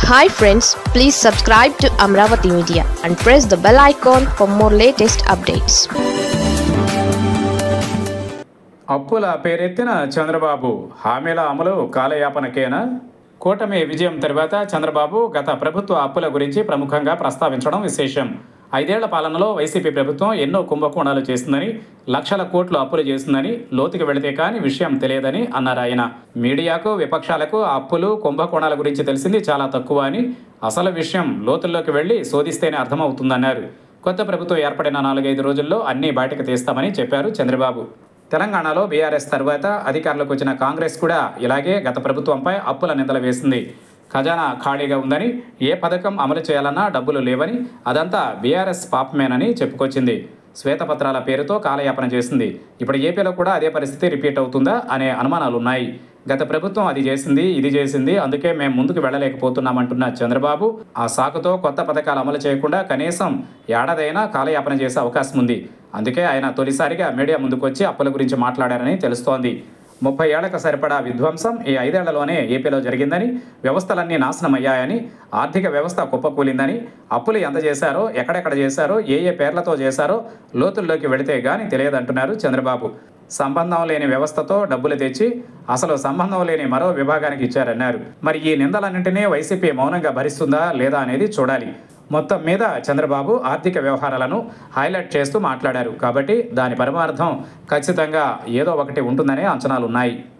Hi friends, please subscribe to Amravati Media and press the bell icon for more latest updates. అప్పుల పేరెత్తిన చంద్రబాబు హామీల అమలు కాలయాపనకేనా? కూటమి విజయం తర్వాత చంద్రబాబు గత ప్రభుత్వ అప్పుల గురించి ప్రముఖంగా ప్రస్తావించడం విశేషం. 5 ఏళ్ల పాలనలో వైసీపీ ప్రభుత్వం ఎన్నో కుంభకోణాలు చేసిందని, లక్షల కోట్లు అప్పులు చేసిందని, లోతుకి వెళితే కానీ విషయం తెలియదని అన్నారు ఆయన. మీడియాకు, విపక్షాలకు అప్పులు, కుంభకోణాల గురించి తెలిసింది చాలా తక్కువ అని, అసలు విషయం లోతుల్లోకి వెళ్లి శోధిస్తేనే అర్థమవుతుందన్నారు. కొత్త ప్రభుత్వం ఏర్పడిన 4-5 రోజుల్లో అన్నీ బయటకు తీస్తామని చెప్పారు చంద్రబాబు. తెలంగాణలో బీఆర్ఎస్ తర్వాత అధికారంలోకి వచ్చిన కాంగ్రెస్ కూడా ఇలాగే గత ప్రభుత్వంపై అప్పుల నిందలు వేసింది. ఖజానా ఖాళీగా ఉందని, ఏ పథకం అమలు చేయాలన్నా డబ్బులు లేవని, అదంతా బీఆర్ఎస్ పాపమేనని చెప్పుకొచ్చింది. శ్వేతపత్రాల పేరుతో కాలయాపన చేసింది. ఇప్పుడు ఏపీలో కూడా అదే పరిస్థితి రిపీట్ అవుతుందా అనే అనుమానాలున్నాయి. గత ప్రభుత్వం అది చేసింది, ఇది చేసింది, అందుకే మేము ముందుకు వెళ్ళలేకపోతున్నామంటున్న చంద్రబాబు ఆ సాకుతో కొత్త పథకాలు అమలు చేయకుండా కనీసం ఏడాదైనా కాలయాపన చేసే అవకాశం ఉంది. అందుకే ఆయన తొలిసారిగా మీడియా ముందుకొచ్చి అప్పుల గురించి మాట్లాడారని తెలుస్తోంది. 30 ఏళ్లకు సరిపడా విధ్వంసం ఈ 5 ఏళ్లలోనే ఏపీలో జరిగిందని, వ్యవస్థలన్నీ నాశనమయ్యాయని, ఆర్థిక వ్యవస్థ కుప్పకూలిందని, అప్పులు ఎంత చేశారో, ఎక్కడెక్కడ చేశారో, ఏ పేర్లతో చేశారో లోతుల్లోకి వెళితే గానీ తెలియదంటున్నారు చంద్రబాబు. సంబంధం లేని వ్యవస్థతో డబ్బులు తెచ్చి అసలు సంబంధం లేని మరో విభాగానికి ఇచ్చారన్నారు. మరి ఈ నిందలన్నింటినీ వైసీపీ మౌనంగా భరిస్తుందా లేదా అనేది చూడాలి. మొత్తం మీద చంద్రబాబు ఆర్థిక వ్యవహారాలను హైలైట్ చేస్తూ మాట్లాడారు కాబట్టి దాని పరమార్థం ఖచ్చితంగా ఏదో ఒకటి ఉంటుందనే అంచనాలున్నాయి.